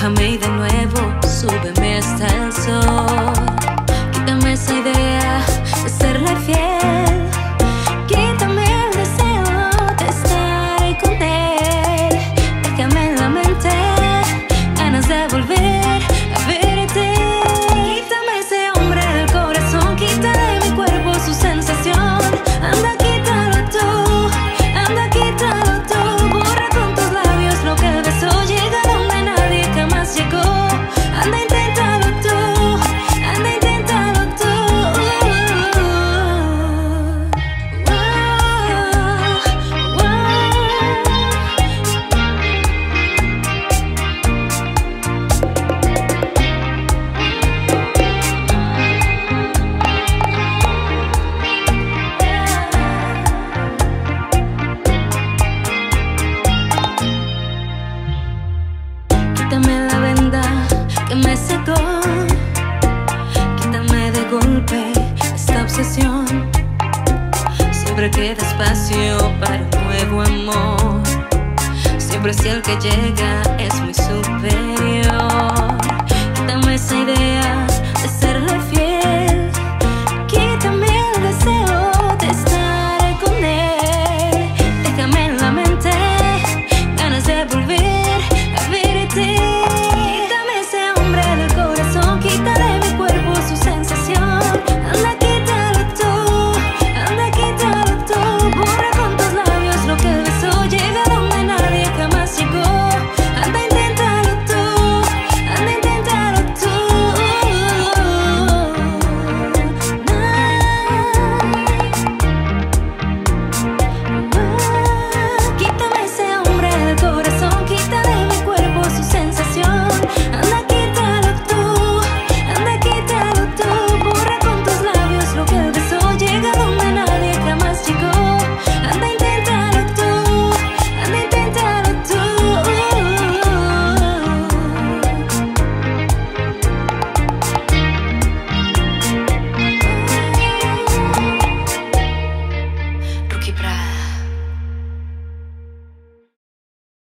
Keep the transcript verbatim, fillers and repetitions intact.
Mojame y de nuevo súbeme hasta el sol. Quítame esa idea de serle fiel. Quítame el deseo de estar con él. Déjame en la mente ganas de volver a verte. Quítame ese hombre del corazón, quita de mi cuerpo su sensación. Anda, quítalo tú, anda, quítalo tú. Borra con tus labios lo que el beso llega donde nadie jamás llegó. Anda, inténtalo tú, anda, inténtalo tú. Wow, wow. Quítame la venda que me secó. Quítame de golpe esta obsesión. Siempre queda espacio para un nuevo amor. Siempre si el que llega es muy superior.